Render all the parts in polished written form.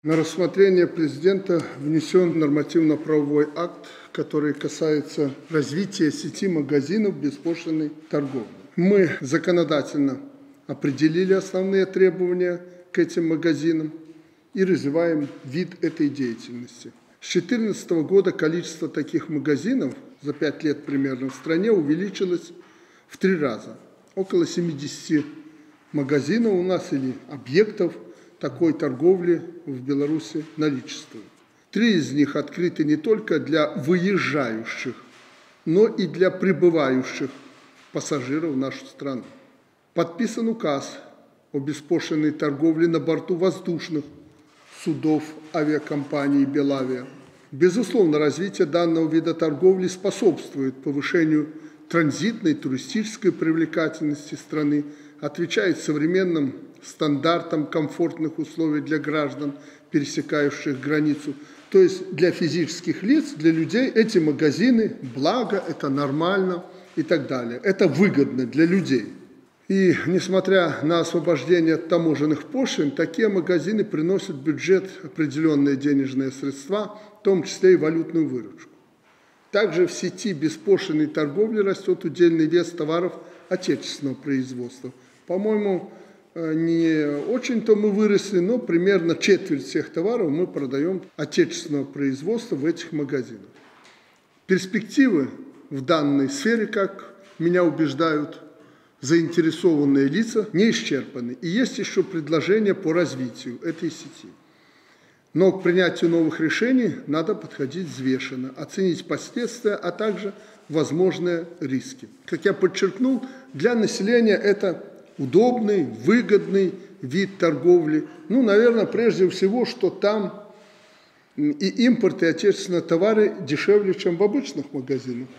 На рассмотрение президента внесен нормативно-правовой акт, который касается развития сети магазинов беспошлинной торговли. Мы законодательно определили основные требования к этим магазинам и развиваем вид этой деятельности. С 2014 года количество таких магазинов за 5 лет примерно в стране увеличилось в 3 раза. Около 70 магазинов у нас или объектов такой торговли в Беларуси наличествует. 3 из них открыты не только для выезжающих, но и для прибывающих пассажиров в нашу страну. Подписан указ о беспошлинной торговле на борту воздушных судов авиакомпании «Белавиа». Безусловно, развитие данного вида торговли способствует повышению транзитной туристической привлекательности страны, отвечает современным стандартам комфортных условий для граждан, пересекающих границу. То есть для физических лиц, для людей эти магазины благо, это нормально и так далее. Это выгодно для людей. И несмотря на освобождение от таможенных пошлин, такие магазины приносят в бюджет определенные денежные средства, в том числе и валютную выручку. Также в сети беспошлинной торговли растет удельный вес товаров отечественного производства. По-моему, не очень-то мы выросли, но примерно четверть всех товаров мы продаем отечественного производства в этих магазинах. Перспективы в данной сфере, как меня убеждают заинтересованные лица, не исчерпаны. И есть еще предложения по развитию этой сети. Но к принятию новых решений надо подходить взвешенно, оценить последствия, а также возможные риски. Как я подчеркнул, для населения это удобный, выгодный вид торговли. Наверное, прежде всего, что там и импорт, и отечественные товары дешевле, чем в обычных магазинах.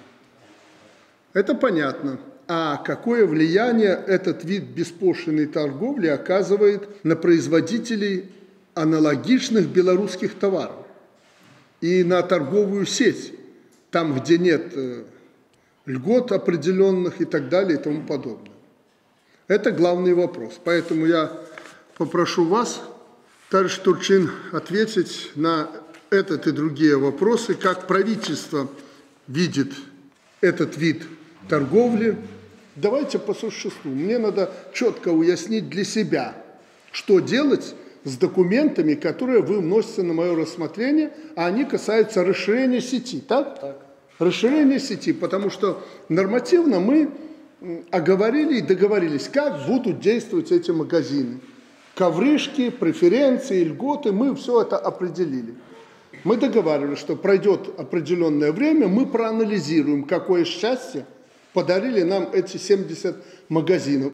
Это понятно. А какое влияние этот вид беспошлинной торговли оказывает на производителей аналогичных белорусских товаров и на торговую сеть, там, где нет льгот определенных и так далее и тому подобное. Это главный вопрос. Поэтому я попрошу вас, товарищ Турчин, ответить на этот и другие вопросы, как правительство видит этот вид торговли. Давайте по существу. Мне надо четко уяснить для себя, что делать с документами, которые вы вносите на мое рассмотрение, а они касаются расширения сети, так? Так. Расширение сети, потому что нормативно мы оговорили и договорились, как будут действовать эти магазины. Ковришки, преференции, льготы, мы все это определили. Мы договаривались, что пройдет определенное время, мы проанализируем, какое счастье подарили нам эти 70 магазинов.